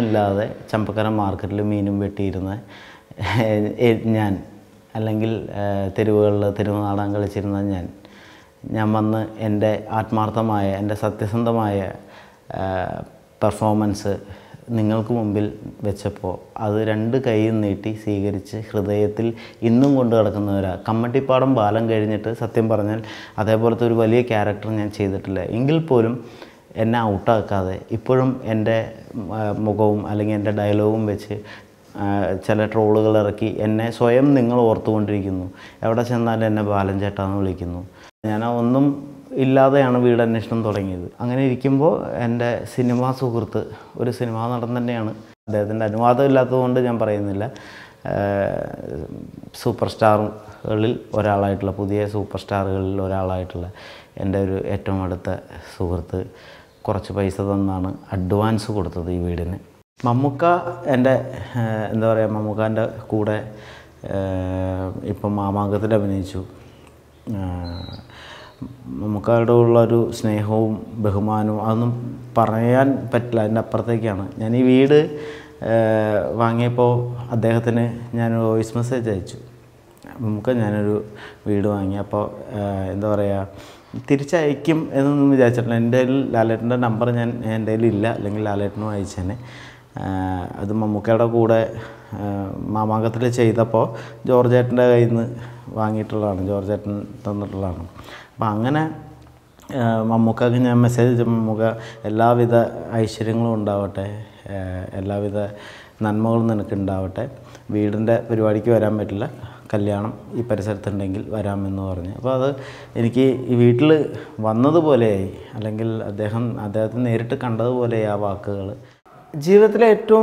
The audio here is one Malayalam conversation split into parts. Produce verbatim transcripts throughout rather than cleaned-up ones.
ഇല്ലാതെ ചമ്പക്കര മാർക്കറ്റിൽ മീനും വെട്ടിയിരുന്ന ഞാൻ, അല്ലെങ്കിൽ തെരുവുകളിൽ തെരുവ് നാടകം കളിച്ചിരുന്ന ഞാൻ ഞാൻ വന്ന് എൻ്റെ ആത്മാർത്ഥമായ, എൻ്റെ സത്യസന്ധമായ പെർഫോമൻസ് നിങ്ങൾക്ക് മുമ്പിൽ വെച്ചപ്പോൾ അത് രണ്ട് കൈയും നീട്ടി സ്വീകരിച്ച് ഹൃദയത്തിൽ ഇന്നും കൊണ്ട് കിടക്കുന്നവരാണ്. കമ്മട്ടിപ്പാടം ബാലം കഴിഞ്ഞിട്ട് സത്യം പറഞ്ഞാൽ അതേപോലത്തെ ഒരു വലിയ ക്യാരക്ടർ ഞാൻ ചെയ്തിട്ടില്ല. എങ്കിൽ പോലും എന്നെ ഔട്ടാക്കാതെ ഇപ്പോഴും എൻ്റെ മുഖവും അല്ലെങ്കിൽ എൻ്റെ ഡയലോഗും വെച്ച് ചില ട്രോളുകൾ ഇറക്കി എന്നെ സ്വയം നിങ്ങൾ ഓർത്തുകൊണ്ടിരിക്കുന്നു. എവിടെ ചെന്നാലും എന്നെ ബാലൻ ചേട്ടാന്ന് വിളിക്കുന്നു. ഞാൻ ഒന്നും ഇല്ലാതെയാണ് വീടന്വേഷണം തുടങ്ങിയത്. അങ്ങനെ ഇരിക്കുമ്പോൾ എൻ്റെ സിനിമാ സുഹൃത്ത്, ഒരു സിനിമാ നടൻ തന്നെയാണ്, അദ്ദേഹത്തിൻ്റെ അനുവാദം ഇല്ലാത്തതുകൊണ്ട് ഞാൻ പറയുന്നില്ല, സൂപ്പർ സ്റ്റാറുകളിൽ ഒരാളായിട്ടുള്ള, പുതിയ സൂപ്പർ സ്റ്റാറുകളിൽ ഒരാളായിട്ടുള്ള എൻ്റെ ഒരു ഏറ്റവും അടുത്ത സുഹൃത്ത് കുറച്ച് പൈസ തന്നാണ് അഡ്വാൻസ് കൊടുത്തത് ഈ വീടിന്. മമ്മൂക്ക എൻ്റെ എന്താ പറയുക, മമ്മൂക്കാൻ്റെ കൂടെ ഇപ്പം മാമാങ്കത്തിൽ അഭിനയിച്ചു. മമ്മൂക്കായുടെ ഉള്ളൊരു സ്നേഹവും ബഹുമാനവും അതൊന്നും പറയാൻ പറ്റില്ല, അതിൻ്റെ അപ്പുറത്തേക്കാണ്. ഞാൻ ഈ വീട് വാങ്ങിയപ്പോൾ അദ്ദേഹത്തിന് ഞാൻ വോയിസ് മെസ്സേജ് അയച്ചു. മമ്മൂക്ക ഞാനൊരു വീട് വാങ്ങി, അപ്പോൾ എന്താ പറയുക, തിരിച്ചയക്കും എന്നൊന്നും വിചാരിച്ചിട്ടില്ല. എൻ്റെ കയ്യിൽ ലാലേട്ടൻ്റെ നമ്പർ ഞാൻ എൻ്റെ കയ്യിൽ ഇല്ല, അല്ലെങ്കിൽ ലാലേട്ടനും അയച്ചേനെ. അത് മമ്മൂക്കയുടെ കൂടെ മാമാങ്കത്തിൽ ചെയ്തപ്പോൾ ജോർജേട്ടൻ്റെ കയ്യിൽ നിന്ന് വാങ്ങിയിട്ടുള്ളതാണ്, ജോർജേട്ടൻ തന്നിട്ടുള്ളതാണ്. അപ്പം അങ്ങനെ മമ്മൂക്കക്ക് ഞാൻ മെസ്സേജ് അയച്ചപ്പോൾ മമ്മൂക്ക എല്ലാവിധ ഐശ്വര്യങ്ങളും ഉണ്ടാവട്ടെ, എല്ലാവിധ നന്മകളും നിനക്ക് ഉണ്ടാവട്ടെ, വീടിൻ്റെ പരിപാടിക്ക് വരാൻ പറ്റില്ല, കല്യാണം ഈ പരിസരത്തുണ്ടെങ്കിൽ വരാമെന്ന് പറഞ്ഞു. അപ്പോൾ അത് എനിക്ക് ഈ വീട്ടിൽ വന്നതുപോലെയായി, അല്ലെങ്കിൽ അദ്ദേഹം അദ്ദേഹത്തെ നേരിട്ട് കണ്ടതുപോലെയായി ആ വാക്കുകൾ. ജീവിതത്തിലെ ഏറ്റവും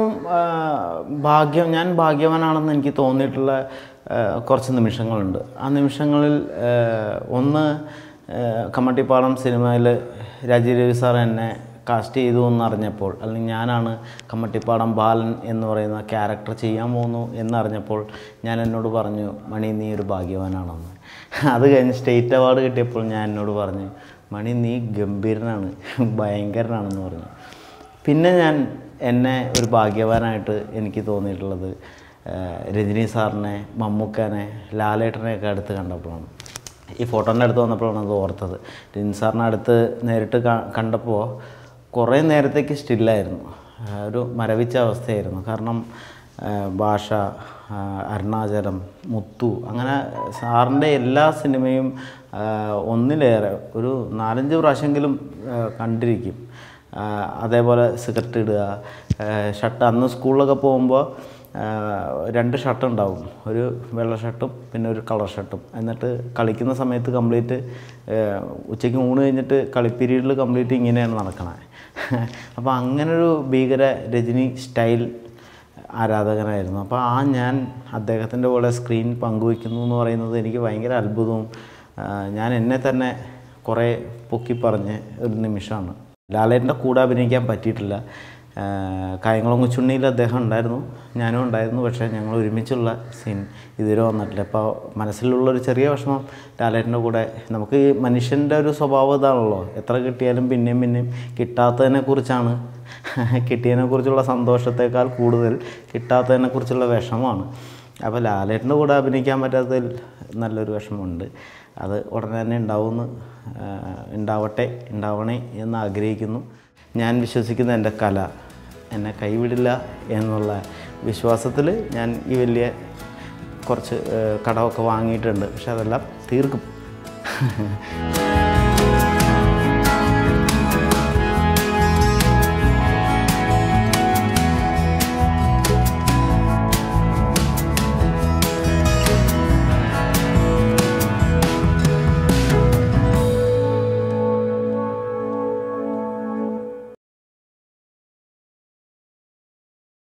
ഭാഗ്യം, ഞാൻ ഭാഗ്യവാനാണെന്ന് എനിക്ക് തോന്നിയിട്ടുള്ള കുറച്ച് നിമിഷങ്ങളുണ്ട്. ആ നിമിഷങ്ങളിൽ ഒന്ന്, കമ്മട്ടിപ്പാടം സിനിമയിൽ രാജീവ് രവി സാർ എന്നെ കാസ്റ്റ് ചെയ്തു എന്നറിഞ്ഞപ്പോൾ, അല്ലെങ്കിൽ ഞാനാണ് കമ്മട്ടിപ്പാടം ബാലൻ എന്ന് പറയുന്ന ക്യാരക്ടർ ചെയ്യാൻ പോകുന്നു എന്നറിഞ്ഞപ്പോൾ ഞാൻ എന്നോട് പറഞ്ഞു, മണി നീ ഒരു ഭാഗ്യവാനാണെന്ന്. അത് കഴിഞ്ഞ് സ്റ്റേറ്റ് അവാർഡ് കിട്ടിയപ്പോൾ ഞാൻ എന്നോട് പറഞ്ഞു, മണി നീ ഗംഭീരനാണ്, ഭയങ്കരനാണെന്ന് പറഞ്ഞു. പിന്നെ ഞാൻ എന്നെ ഒരു ഭാഗ്യവാനായിട്ട് എനിക്ക് തോന്നിയിട്ടുള്ളത് രജനി സാറിനെ, മമ്മൂക്കനെ, ലാലേട്ടനെയൊക്കെ അടുത്ത് കണ്ടപ്പോഴാണ്. ഈ ഫോട്ടോൻ്റെ അടുത്ത് വന്നപ്പോഴാണ് അത് ഓർത്തത്. രജനി സാറിനെ അടുത്ത് നേരിട്ട് കണ്ടപ്പോൾ കുറേ നേരത്തേക്ക് സ്റ്റില്ലായിരുന്നു, ഒരു മരവിച്ച അവസ്ഥയായിരുന്നു. കാരണം ഭാഷ, അരുണാചലം, മുത്തു, അങ്ങനെ സാറിൻ്റെ എല്ലാ സിനിമയും ഒന്നിലേറെ ഒരു നാലഞ്ച് പ്രാവശ്യമെങ്കിലും കണ്ടിരിക്കും. അതേപോലെ സിഗരറ്റ് ഇടുക, ഷർട്ട്, അന്ന് സ്കൂളിലൊക്കെ പോകുമ്പോൾ രണ്ട് ഷർട്ട് ഉണ്ടാവും, ഒരു വെള്ള ഷർട്ടും പിന്നെ ഒരു കളർ ഷർട്ടും. എന്നിട്ട് കളിക്കുന്ന സമയത്ത് കംപ്ലീറ്റ് ഉച്ചയ്ക്ക് ഊണ് കഴിഞ്ഞിട്ട് കളി പീരീഡിൽ കംപ്ലീറ്റ് ഇങ്ങനെയാണ് നടക്കണത്. അപ്പോൾ അങ്ങനൊരു ഭീകര രജനി സ്റ്റൈൽ ആരാധകനായിരുന്നു. അപ്പോൾ ആ ഞാൻ അദ്ദേഹത്തിൻ്റെ പോലെ സ്ക്രീൻ പങ്കുവയ്ക്കുന്നു എന്ന് പറയുന്നത് എനിക്ക് ഭയങ്കര അത്ഭുതവും, ഞാൻ എന്നെ തന്നെ കുറേ പൊക്കി പറഞ്ഞ ഒരു നിമിഷമാണ്. ലാലേട്ടൻ്റെ കൂടെ അഭിനയിക്കാൻ പറ്റിയിട്ടില്ല. കായംകുളം കൊച്ചുണ്ണിയിൽ അദ്ദേഹം ഉണ്ടായിരുന്നു, ഞാനും ഉണ്ടായിരുന്നു, പക്ഷേ ഞങ്ങൾ ഒരുമിച്ചുള്ള സീൻ ഇതുവരെ വന്നിട്ടില്ല. അപ്പോൾ മനസ്സിലുള്ളൊരു ചെറിയ വിഷമം ലാലേട്ടൻ്റെ കൂടെ. നമുക്ക് ഈ മനുഷ്യൻ്റെ ഒരു സ്വഭാവം ഇതാണല്ലോ, എത്ര കിട്ടിയാലും പിന്നെയും പിന്നെയും കിട്ടാത്തതിനെക്കുറിച്ചാണ്, കിട്ടിയതിനെക്കുറിച്ചുള്ള സന്തോഷത്തേക്കാൾ കൂടുതൽ കിട്ടാത്തതിനെക്കുറിച്ചുള്ള വിഷമമാണ്. അപ്പോൾ ലാലേട്ടൻ്റെ കൂടെ അഭിനയിക്കാൻ പറ്റാത്തതിൽ നല്ലൊരു വിഷമമുണ്ട്. അത് ഉടനെ തന്നെ ഉണ്ടാവുമെന്ന്, ഉണ്ടാവട്ടെ, ഉണ്ടാവണേ എന്ന് ആഗ്രഹിക്കുന്നു. ഞാൻ വിശ്വസിക്കുന്ന എൻ്റെ കല എന്നെ കൈവിടില്ല എന്നുള്ള വിശ്വാസത്തിൽ ഞാൻ ഈ വലിയ കുറച്ച് കടമൊക്കെ വാങ്ങിയിട്ടുണ്ട്. പക്ഷെ അതെല്ലാം തീർക്കും.